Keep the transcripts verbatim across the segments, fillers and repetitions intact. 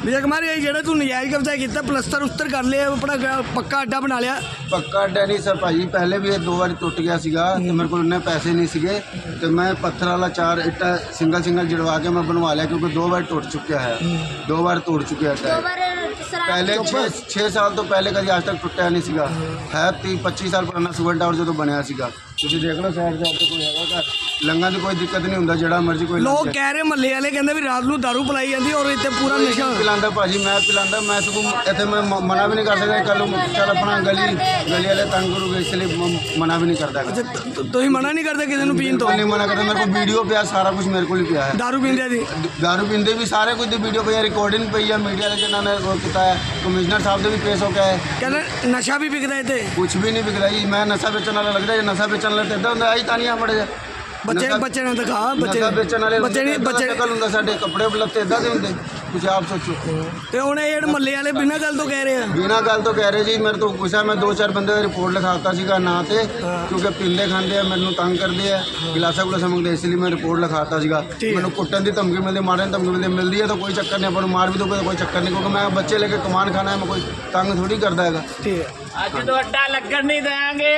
विजय कुमार ये जेड़ा तू नजायज कब्जा किया प्लस्तर उस्तर कर लिया अपना पक्का अड्डा बना लिया? पक्का अड्डा नहीं सर भाई, पहले भी ये दो बार टुट गया सीगा तो मेरे को इन्ने पैसे नहीं सीगे तो मैं पत्थर वाला चार इट्टा सिंगल सिंगल जड़वा के मैं बनवा लिया, क्योंकि दो बार टूट चुका है, दो बार टूट चुका है। पहले छः छः साल तो पहले कभी आज तक टुटा नहीं सीगा है। तीस पच्चीस साल पुराना सुपर टावर जो तो बनया सीगा, तुम देख लो साइड साइड तो कोई है लंघा की कोई दिक्कत नहीं होता, जड़ा मर्जी कोई। लोग कह रहे महल्ले वाले कहते भी रात को दारू पिलाई जाती और इतने पूरा नशा पिलांदा भाजी, मैं पिलांदा मैं सगों इतने मैं मना भी नहीं कर सकता, कल चल अपना गली गली वाले तंग करूँगा इसलिए मना भी नहीं करता। तो ही मना नहीं करते किसी पीन तो? नहीं मना करता, मेरे को वीडियो पे सारा कुछ मेरे को ही पिया है। दारू पींदे दी दारू पींदे भी सारे कुछ वीडियो पे रिकॉर्डिंग पे है, मीडिया वाले जिन्होंने वो किया है, कमिश्नर साहब से भी पेश हो गया है। कहते नशा भी बिकता है? कुछ भी नहीं बिक रहा जी, मैं नशा बेचने वाला लग रहा है, नशा बेचने वाला इदा होंगे आई तानिया बड़े बच्चे बच्चे ने दिखा बच्चे बेचने वाले बच्चे नहीं बच्चे कल होंगे साढ़े कपड़े लत्ते इदा दे होंगे, कुछ आप सोचो। तो हूँ ये महल्ले वाले बिना गल तो कह रहे हैं? बिना गल तो कह रहे जी, मेरे तो गुस्सा मैं दो चार बंदे रिपोर्ट लिखाता सीगा ना ते, क्योंकि पीले खाते हैं मैनू तंग करते हैं गिलासा गुलासा मंगते, इसलिए मैं रिपोर्ट लिखाता सीगा। मैंने कुट्टन की धमकी मिलती, मारने की धमकी मिलती मिलती है तो कोई चक्कर नहीं, अपन मार भी दोगे तो कोई चक्कर नहीं, क्योंकि मैं बच्चे लेके कमान खाना है, मैं कोई तंग थोड़ी करता है। ठीक है, अज तो अड्डा लगन नहीं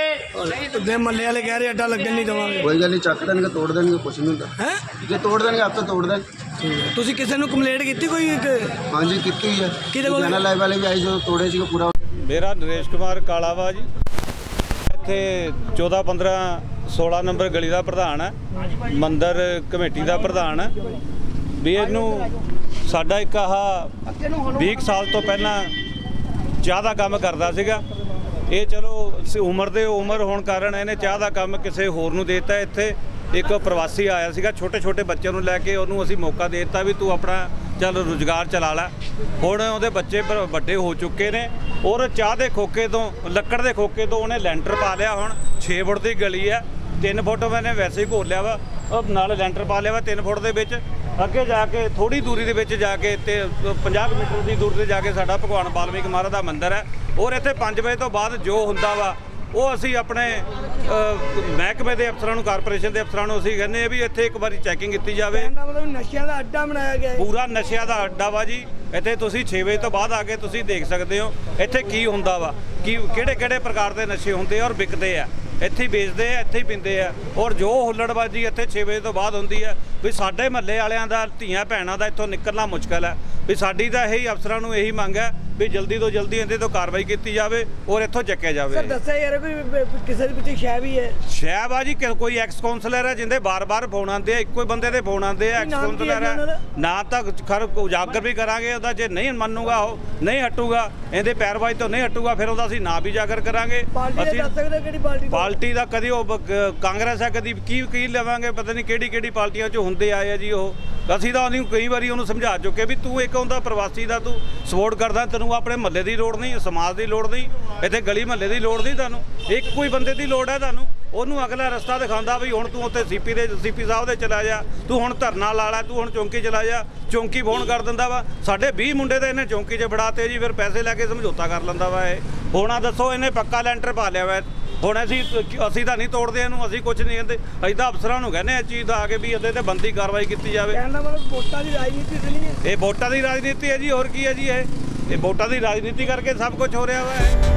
देंगे, महल्ले वाले कह रहे अड्डा लगन नहीं देवांगे। कोई गल नहीं, चक देंगे तोड़ देंगे, कुछ नहीं होता है, जो तोड़ देंगे आप तो तोड़ दें। तुसी किसी ने कंप्लेंट की कोई? हाँ जी की है, किहदे कोल? लाइव वाले भी आई जो तोड़े सी पूरा। मेरा नरेश कुमार कालावा जी, इत्थे चौदह पंद्रह सोलह नंबर गली का प्रधान है, मंदिर कमेटी का प्रधान है भी। इनू साडा एक आह बीस साल तो पहला चाह का काम करता सीगा, ये चलो उम्र दे उम्र होने कारण इन्हें चाह का काम किसी होर नूं देता। इत्थे एक प्रवासी आया सीगा, छोटे छोटे बच्चों को लैके उन्होंने असीं मौका दे दिता भी तू अपना चल रोजगार चला लै। हुण उहदे बच्चे वड्डे हो चुके ने और चाह के खोखे तो लक्कड़ के खोखे तो उन्हें लैंटर पा लिया। हुण छे फुट की गली है, तीन फुट मैंने वैसे ही घोल लिया वा और नाल लैंटर पा लिया वा तीन फुट के विच। अगे जाके थोड़ी दूरी के विच जाके ते पचास मीटर की दूरी से जाके साडा भगवान वाल्मीकि महाराज का मंदिर है और इत्थे पाँच बजे तो बाद जो हुंदा वा वो असी अपने महकमे के अफसरों कारपोरेशन के अफसरों असी कहने भी इत्थे एक बार चैकिंग की जाए। मतलब नशिया का अड्डा बनाया गया, पूरा नशिया का अड्डा वा जी। इत्थे तुसीं छे बजे तो बाद आके तुसीं देख सकते हो इत्थे की हुंदा वा, कि किहड़े किहड़े प्रकार के नशे हुंदे और विकते आ, इत्थे ही बेचते हैं, इत्थे ही पींदे आ और जो हुल्लड़बाजी इत्थे छे बजे तो बाद हुंदी है भी। साडे महल्ले वालियां दा धीआं भैणां दा इत्थों निकलना मुश्किल है भी। साडी तां यही अफसरां नूं यही मंग है भी जल्दी तो जल्दी इहदे तो कार्रवाई की जाए और इत्थों चक्या जाए। सर दस्सिया यार कोई किसी के शह भी है? शह बाजी कोई एक्स काउंसलर है जिंदे बार बार फोन आते हैं, एको बंदे दे फोन आते हैं, एक्स काउंसलर है ना तो खर उजागर भी करांगे उहदा, जे नहीं मनूगा वो नहीं हटूगा इहदे पैरवाई तो नहीं हटूगा फिर उहदा असीं ना भी उजागर करांगे। पार्टी का कदी कांग्रेस है कदी की की लवांगे, पता नहीं किहड़ी किहड़ी पार्टियां चों हुंदे आए आ जी। वो असीं तां उहनूं कई बारी उहनूं समझा चुके भी तू एक उहदा प्रवासी दा तू सपोर्ट करदा, तैनूं अपने महल्ले की लोड़ नहीं, समाज की लोड़ नहीं, इत्थे गली महल्ले की लोड़ नहीं, तुहानूं एक कोई बंदे की लोड़ है। तुहानूं ਉਹਨੂੰ अगला रस्ता दिखाता भी हुण तू उत्थे सीपी दे सीपी साहब दे चला जा, तू हुण धरना ला ला, तू हुण चौंकी चला जा, चौंकी फोन कर दिंदा वा। साढ़े बीस मुंडे तो इन्हें चौंकी च फड़ाते जी, फिर पैसे लैके समझौता कर लैंदा वा। हुण आ दसो इन्हें पक्का लैंटर पा लिया वा, हुण असीं असीं तां नहीं तोड़दे इहनूं, असीं कुछ नहीं कहते, असीं तां अफसरां नूं कहने इस चीज़ दा आके भी इहदे ते बनदी कार्रवाई की जाए। वोटां दी राजनीति ते नहीं है, ये वोटां दी राजनीति है जी, होर की है जी। ये वोटां दी राजनीति करके सब कुछ हो रहा वा।